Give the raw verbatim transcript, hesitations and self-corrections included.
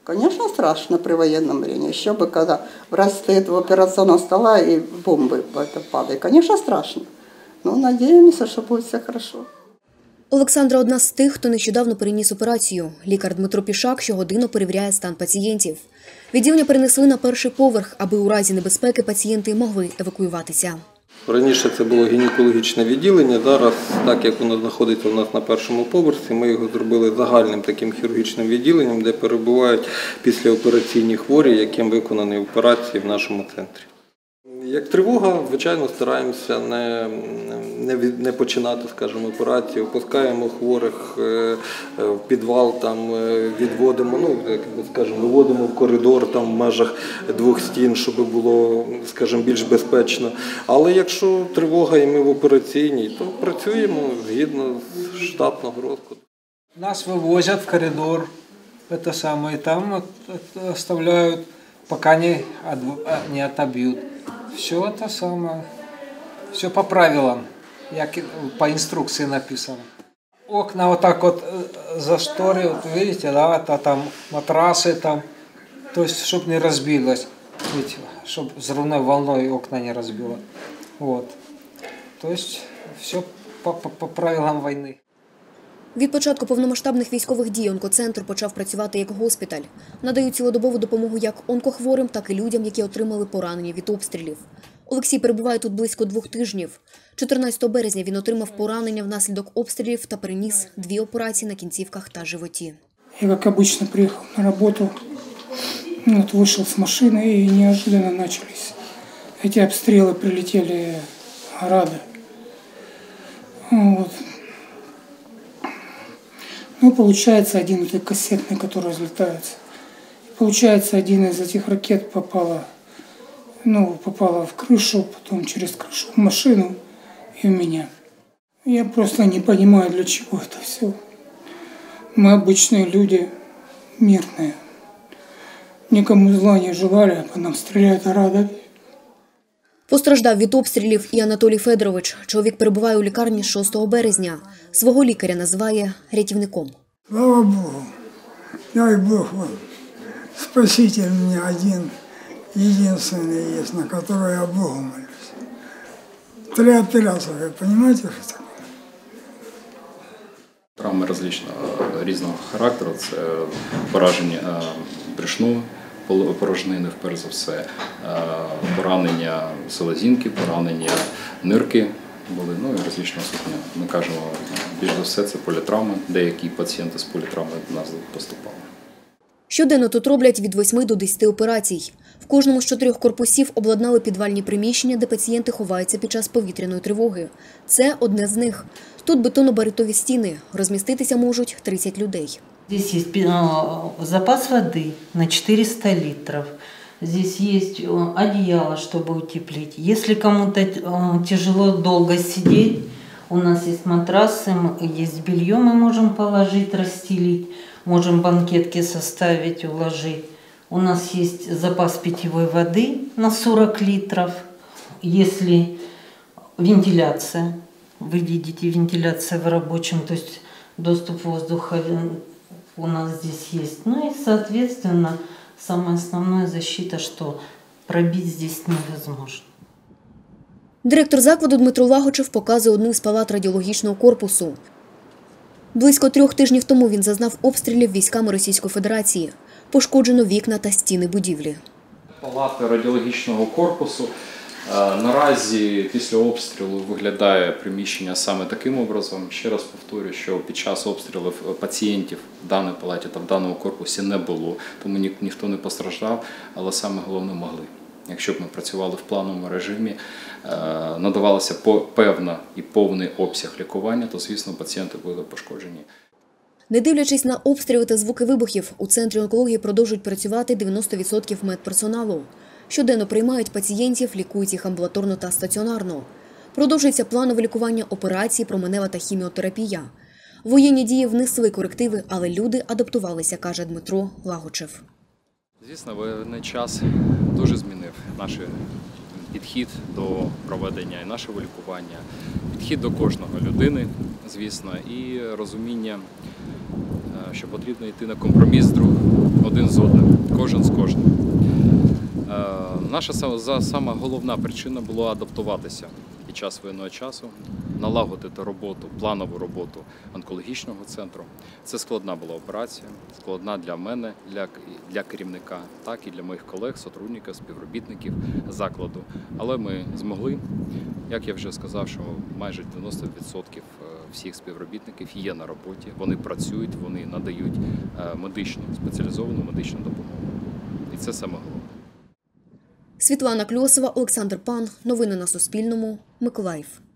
Конечно, страшно при военном времени. Еще бы, когда врач стоит у операционного стола и бомбы падают. Конечно, страшно. Но надеемся, что будет все хорошо. Олександра – одна з тих, хто нещодавно переніс операцію. Лікар Дмитро Пішак щогодинно перевіряє стан пацієнтів. Відділення перенесли на перший поверх, аби у разі небезпеки пацієнти могли евакуюватися. Раніше це було гінекологічне відділення, зараз, так як воно знаходиться у нас на першому поверсі, ми його зробили загальним таким хірургічним відділенням, де перебувають післяопераційні хворі, яким виконані операції в нашому центрі. Як тривога, звичайно, стараємося не, не, не починати, скажімо, операцію, опускаємо хворих в підвал, там, відводимо, ну, скажімо, виводимо в коридор там, в межах двох стін, щоб було, скажімо, більш безпечно. Але якщо тривога і ми в операційній, то працюємо згідно з штатного розкладу. Нас вивозять в коридор, это самое, там оставляют, пока не, не отобьют. Все это самое, все по правилам, как по инструкции написано. Окна вот так вот зашторы, вот видите, да, это там матрасы там, то есть, чтобы не разбилось, ведь, чтобы взрывной волной окна не разбило. Вот. То есть, все по, по, по правилам войны. Від початку повномасштабних військових дій онкоцентр почав працювати як госпіталь. Надають цілодобову допомогу як онкохворим, так і людям, які отримали поранення від обстрілів. Олексій перебуває тут близько двох тижнів. чотирнадцятого березня він отримав поранення внаслідок обстрілів та переніс дві операції на кінцівках та животі. Я, як обычно, приїхав на роботу, вот, вийшов з машини і неожиданно почалися. Ці обстріли прилетіли гради. Вот. Ну, получается, один вот кассетный, который разлетается. Получается, один из этих ракет попала, ну, попала в крышу, потом через крышу в машину и в меня. Я просто не понимаю, для чего это все. Мы обычные люди, мирные. Никому зла не желали, а по нам стреляют рады. Постраждав від обстрілів і Анатолій Федорович. Чоловік перебуває у лікарні з шостого березня. Свого лікаря називає рятівником. Слава Богу, дай Бог вам. Спаситель у меня один, единственный есть, на который я Богу молюсь. Три операции, вы понимаете, что такое? Травми различного, різного характеру. Це пораження брюшної порожнини, перш за все, поранення селезінки, поранення нирки були, ну і розлічного ступеня. Ми кажемо, більш за все, це політравми. Деякі пацієнти з політравмою до нас поступали. Щоденно тут роблять від восьми до десяти операцій. В кожному з чотирьох корпусів обладнали підвальні приміщення, де пацієнти ховаються під час повітряної тривоги. Це одне з них. Тут бетонобаритові стіни. Розміститися можуть тридцять людей. Здесь есть запас воды на четыреста литров. Здесь есть одеяло, чтобы утеплить. Если кому-то тяжело долго сидеть, у нас есть матрасы, есть белье, мы можем положить, расстелить, можем банкетки составить, уложить. У нас есть запас питьевой воды на сорок литров. Если вентиляция, вы видите, вентиляция в рабочем, то есть доступ воздуха у нас здесь есть. Ну и, соответственно, самая основная защита, что пробить здесь невозможно. Директор закладу Дмитро Лагочев показує одну з палат радіологічного корпусу. Близько трьох тижнів тому він зазнав обстрілів військами Російської Федерації. Пошкоджено вікна та стіни будівлі. Палата радіологічного корпусу. Наразі після обстрілу виглядає приміщення саме таким образом. Ще раз повторюю, що під час обстрілів пацієнтів в даній палаті та в даному корпусі не було, тому ні, ніхто не постраждав, але саме головне могли. Якщо б ми працювали в плановому режимі, надавалося певна і повний обсяг лікування, то, звісно, пацієнти були пошкоджені. Не дивлячись на обстріли та звуки вибухів, у Центрі онкології продовжують працювати дев'яносто відсотків медперсоналу. Щоденно приймають пацієнтів, лікують їх амбулаторно та стаціонарно. Продовжується планове лікування, операції, променева та хіміотерапія. Воєнні дії внесли корективи, але люди адаптувалися, каже Дмитро Лагочев. Звісно, воєнний час дуже змінив наш підхід до проведення і нашого лікування, підхід до кожного людини, звісно, і розуміння, що потрібно йти на компроміс друг один з одним, кожен з кожним. Наша сама головна причина була адаптуватися під час воєнного часу, налагодити роботу, планову роботу онкологічного центру. Це складна була операція, складна для мене, для, для керівника, так і для моїх колег, сотрудників, співробітників закладу. Але ми змогли, як я вже сказав, що майже дев'яносто відсотків всіх співробітників є на роботі, вони працюють, вони надають медичну, спеціалізовану медичну допомогу. І це саме головне. Світлана Кльосова, Олександр Пан. Новини на Суспільному. Миколаїв.